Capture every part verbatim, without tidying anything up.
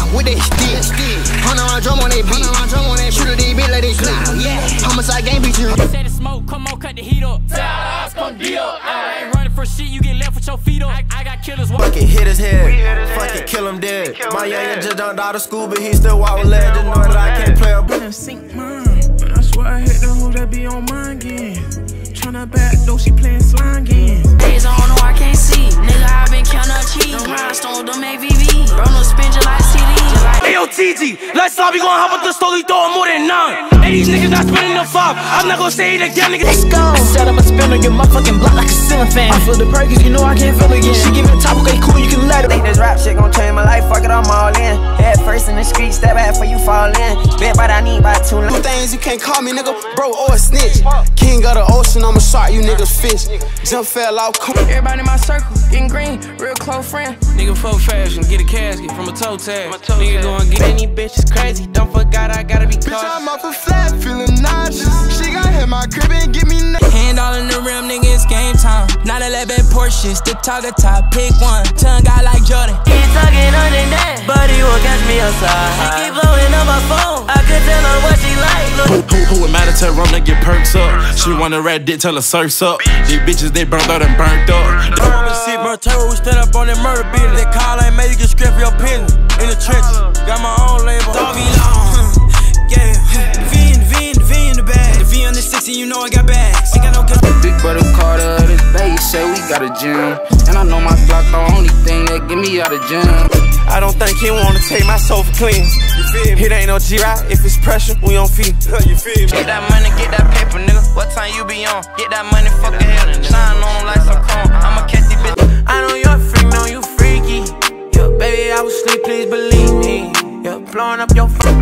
with that stick. Hundred round drum on that beat. Shoot a D B like they clown. Yeah, homicide gang beat you. Say the smoke, come on, cut the heat up. Tell us, come deal. I ain't running for shit, you get left with your feet up. I, I got killers. Fucking hit his head, fucking kill him dead. My youngin' just jumped out of school, but he still walk with legs. Just know that I can't play a b****. Sink mine, man, I swear I hate the hoe that be on mine again. Tryna back though she playing slime again. Days on no I can't see, nigga I been counting up cheese. Them rhinestones, them A V V, bro no spin just like C D. Hey yo T G, let's stop, we gon' hop up the store, we throwin' more than nine. Hey these niggas not spending the five, I'm not gon' say it again, nigga. Let's go. I said I'ma spin on your motherfucking block like a ceiling fan. I feel the perkins, you know I can't feel again. She give me a top, okay cool, you can let it. Think this rap shit gon' change my life, fuck it, I'm all in. Head first in the street, step back before you fall in. Bet by I need by two Two things you can't call me, nigga, bro or a snitch. King of the ocean, I'ma shark you niggas fish. Jump fell off, come. Everybody in my circle, getting green, real close friend. Nigga fuck fashion, get a casket from a toe tag. Nigga gon' get any bitch is crazy, don't forget I gotta be cautious. Bitch, I'm off a flat, feeling nauseous. She gon' hit my crib and give me n Hand all in the rim, nigga, it's game time. nine eleven Porsches, the target top, pick one. Tongue out like Jordan. He talking under that, but he won't catch me outside. She keep blowing up my phone, I could tell her what she like. Who, who, who it matter to rum to get perks up? She wanna rat dick, tell her surf's up. These bitches, they burnt out and burnt up. I wanna see bro terror, we stand up on that murder beat. That call ain't made you get script your pen. In the trenches, got my own label. Doggy long, yeah. The V in the V in the V in the bag. The V on the sixty, you know I got bags. Ain't got no good. Big brother Carter, this baby say we got a gym. And I know my Glock the only thing that get me out of gym. I don't think he wanna take my soul for cleans. You feel me? It ain't no G right if it's pressure, we on feet. You feel me? Get that money, get that paper, nigga. What time you be on? Get that money, fuck a hell. Shine on like some chrome. I'ma catch these bitches. I know you're a freak, know you freaky. Yeah, baby, I was sleep, please believe me. Yeah, blowing up your phone.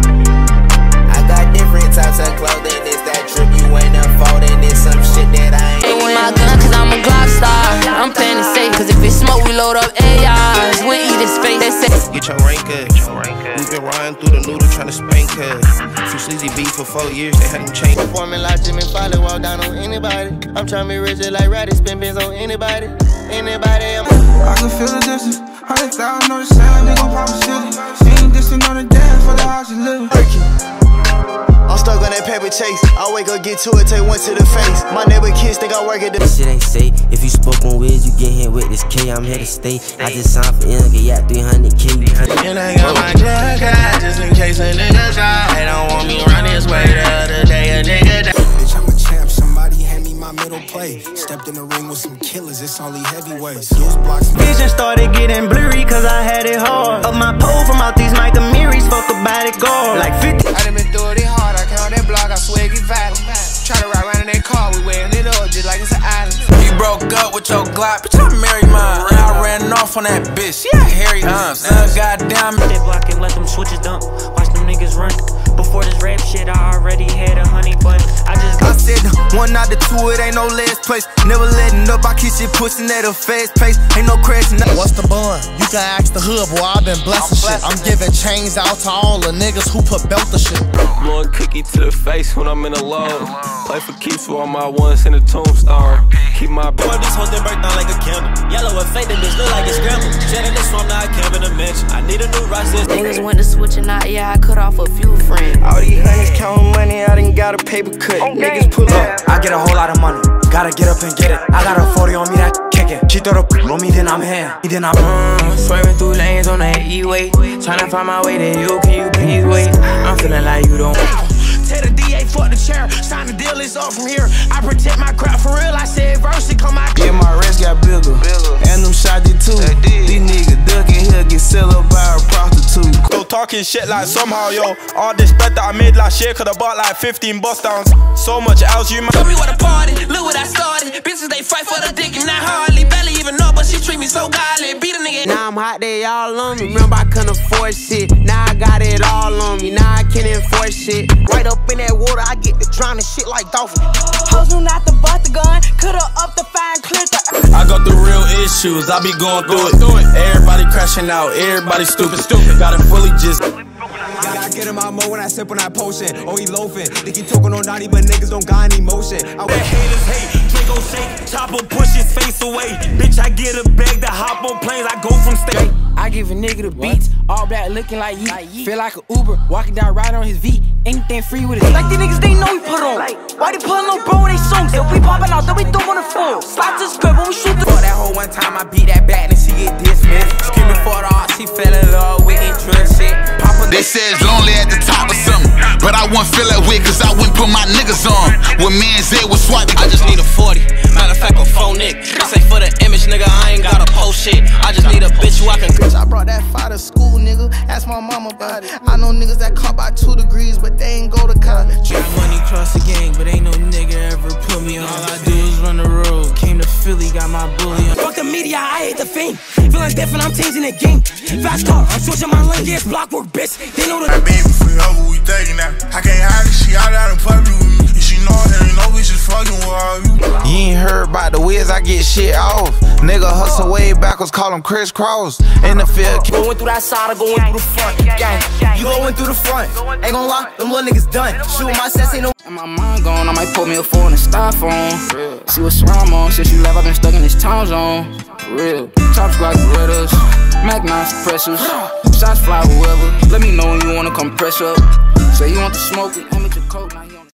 I got different types of clothing. It's that trip you ain't unfolding. It's some shit that I ain't. Ain't with my gun cause I'm a Glock star. I'm playing it safe cause if it's smoke we load up A Rs. We eat his face, they say get your rank up. We've been riding through the noodle trying to spank her. Some sleazy beef for four years, they had him change. Performing like Jimmy Foley, walk down on anybody. I'm trying to be rich like Ratty, spin bins on anybody. Anybody, I'm I can feel the distance. Hundred thousand on the sound, they gon' pop a city. Ain't distant on the dance for the house you live. I'm stuck on that paper chase. I wake up, get to it, take one to the face. My neighbor kids think I work at the. This shit ain't safe. If you spoke on Wiz, you get hit with this K. I'm here to stay. I just signed for N, yeah, three hundred K. And I got my drug guy just in case a nigga try. They don't want me run this way the other day. A nigga die. Bitch, I'm a champ. Somebody hand me my middle play. Stepped in the ring with some killers. It's only heavyweights. Skills blocks. Vision started getting blurry cause I had it hard. Up my pole from out these Mike Amiris, fuck about it guard. Like fifty. I done been through it hard, I count that block, I swear it get violent. Try to ride around in that car, we wearing it up just like it's an island. You broke up with your Glock, bitch, I married mine. I ran off on that bitch, yeah, Harry Hunt. Now goddamn They block and let them switches dump. Watch them niggas run. Before this rap shit, I already had a honey bun. I just I said one out of two, it ain't no last place. Never letting up, I keep shit pushing at a fast pace. Ain't no crashing. What's the bun? You can ask the hood, boy, I been blessing shit. I'm giving chains out to all the niggas who put belt the shit. Blowing cookie to the face when I'm in a low. Play for keeps for all my ones in the tombstone. Keep my boy, this whole thing break down like a candle. Yellow and fake, that bitch look like it's scrambled. Jet in the swamp, now I can't in a mention. I need a new rice. niggas went to switch and I, yeah, I cut off a few friends. All these hundreds counting money, I done got a paper cut. Okay. Niggas pull up. I get a whole lot of money. Gotta get up and get it. I got a forty on me that kick it. She throw the on me, then I'm here. Then I'm mm, swerving through lanes on that E-way. Tryna find my way to you, can you please wait? I'm feeling like you don't. Tell the D A fuck the chair. Sign the deal, it's up from here. I protect my crowd for real. I said verse it come out. Yeah, my rest got bigger, bigger. And them shot did too. These niggas ducking here get sell up by a prostitute. Go talking shit like somehow, yo. All this bet that I made last year could have bought like fifteen bust downs. So much else you might. Tell me what a party, look what I started. Bitches they fight for the dick and I hardly barely even know, but she treat me so godly. Beat a nigga. Now I'm hot, they all on me. Remember I couldn't afford shit. Now I got it all on me. Now I can't enforce shit. Right up in that water, I get to drowning shit like dolphin. Hoes who not the butt the gun, coulda up the fine clip. I go through real issues, I be going through it. Through it. Everybody crashing out, everybody stupid, stupid. Gotta fully just. Yeah, I get in my mode when I sip on that potion. Oh, he loafing. Think he talking on naughty, but niggas don't got any motion. I haters hate. ain't gon' shake. Chopper push his face away. Bitch, I get a bag to hop on planes. I go from state. I give a nigga the beats, all black looking like Yeet. Feel like an Uber, walking down right on his V. Anything free with it. Like the niggas they know we put on. Why they pulling no bro when they songs? If we poppin' out, then we throw on the floor. Slide to the script when we shoot the. For that whole one time I beat that back and she get dismissed. Screaming for the art, she fell in love with interest shit. Papa they say it's lonely at the top of something, but I wouldn't feel that way cause I wouldn't put my niggas on. When me and Zay was swiping, I just need a forty. Matter of fact, a phone Nick. Say for the image, nigga, I ain't gotta post shit. I just need a bitch who I can. Bitch, I brought that fire to school, nigga. Ask my mama about it. I know niggas that caught by two degrees, but they ain't go to college. Got money cross the gang, but ain't no nigga ever put me on. All I do is run the road. Came to Philly, got my bully on. Fuck the media, I hate the fame. Feeling different, I'm changing the game. Fast car, I'm switching my lane. Yes, block work, bitch. They know the. My baby forever, we thuggin' now. I can't hide it, she out out in public with me. And she know her, ain't no bitch is fucking with all you. You ain't heard about the whiz, I get shit off. Nigga hustle way backwards, call them crisscross. In the field, going through that side or going through the front. Gang, you going through the front. Ain't gon' lie, them little niggas done. Shoot my sense, ain't no. And my mind gone, I might pull me a four and a styrofoam. See what's wrong on, since you left, I've been stuck in this time zone. Real, tops like Berettas, Mac nine suppressors. Shots fly whoever, let me know when you wanna come press up. Say you want the smoke,